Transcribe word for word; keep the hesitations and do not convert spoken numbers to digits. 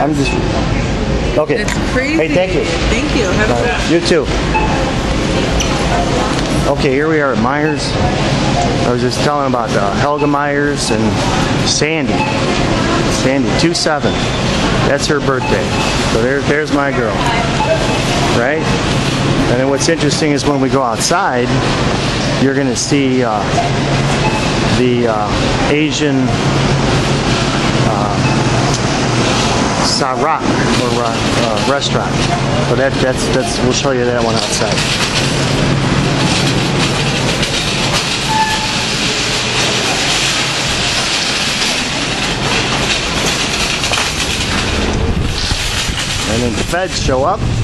I'm just. Okay. It's crazy. Hey, thank you. Thank you. Have a good Uh, you too. Okay, here we are at Meijers. I was just telling about uh, Helga Meijers and Sandy. Sandy, two seven. That's her birthday. So there, there's my girl. Right? And then what's interesting is when we go outside, you're going to see uh, the uh, Asian uh, Sarak or uh, uh, restaurant. So that, that's, that's, we'll show you that one outside. And then the feds show up.